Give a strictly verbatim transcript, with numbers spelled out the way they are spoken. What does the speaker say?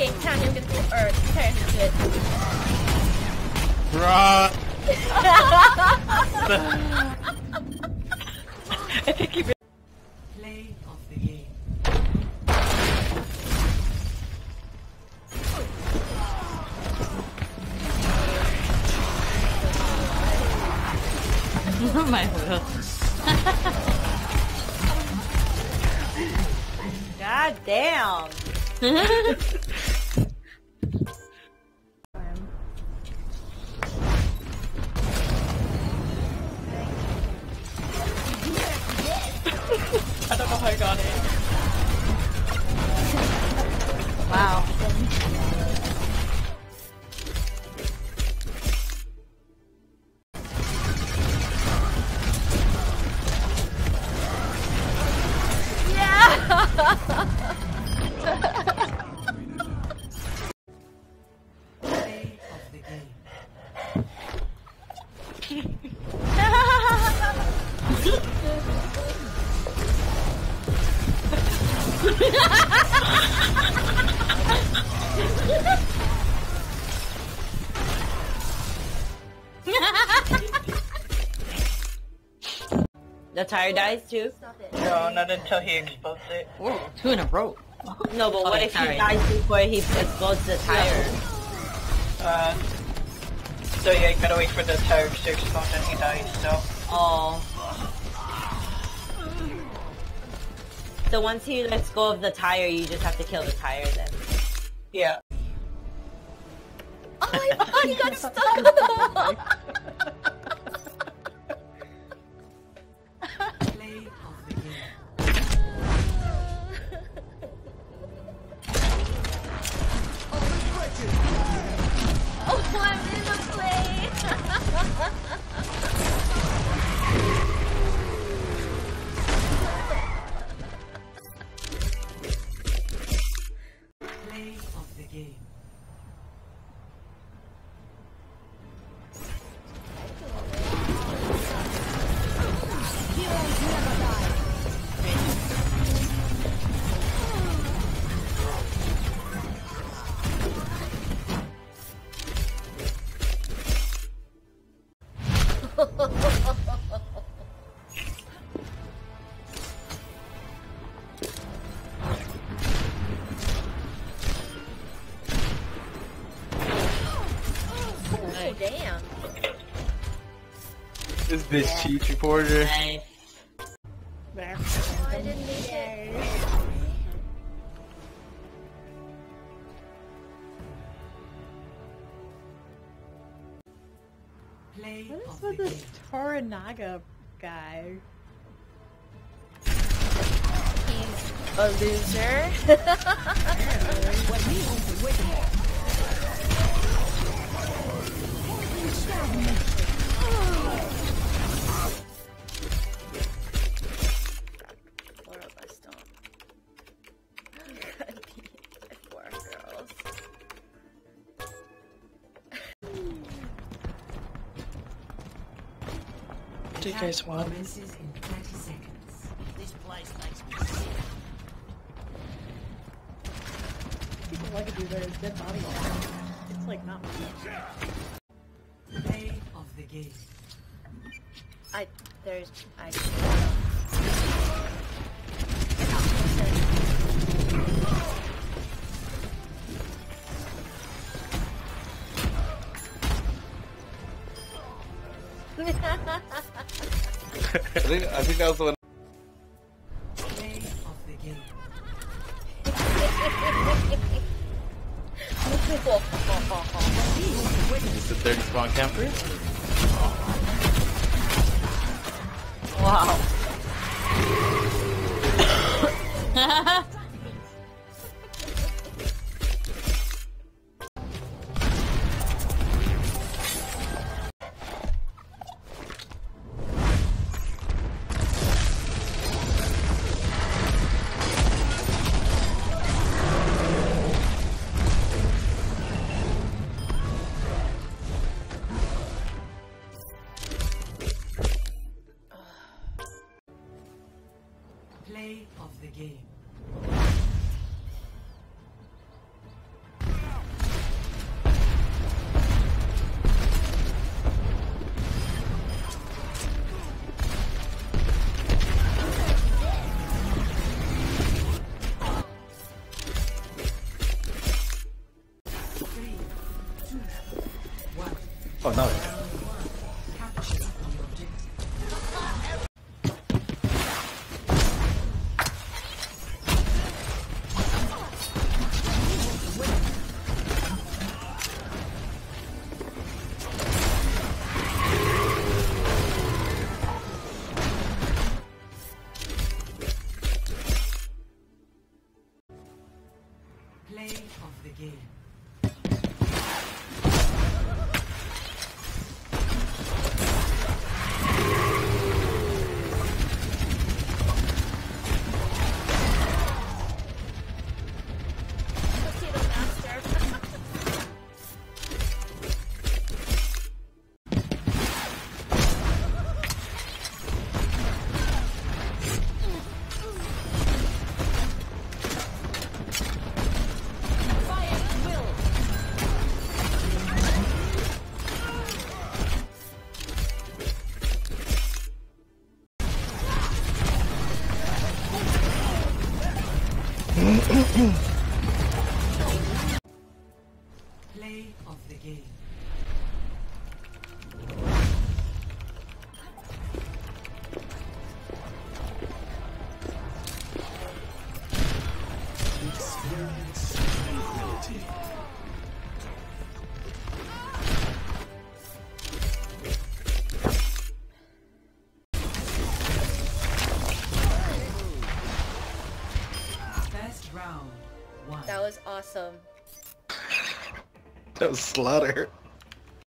can't count him get the or turn him to it. Bruh. I think he Play of the game. My will. God damn. I don't know how I got it. Wow. Play of the game. The tire dies too? No, not until he explodes it. Ooh, two in a row. No, but what Okay, if sorry. he dies before he explodes the tire? Uh, so yeah, you gotta wait for the tire to explode and he dies, so. Oh. So once he lets go of the tire, you just have to kill the tire then. Yeah. Oh, I thought he got stuck on the wall. Play of the game. Oh, I'm in the play. Play of the game. Oh, damn. This bitch cheat reporter. Nice. Oh, I didn't make it. Play What of is the with game. this Toranaga guy? He's a loser. Four of us don't. Could be four girls. What do you guys want? Commences in thirty seconds. This place makes me sick. People like to do their dead body. It's like not much. Play of the game. I there's I. I think I think that was the one. Play of the game. It's a thirty spawn camper. Wow. Play of the game. Oh no. Capture the objective. Play of the game. Potato master. Play of the game. First round, one. That was awesome. That was slaughter.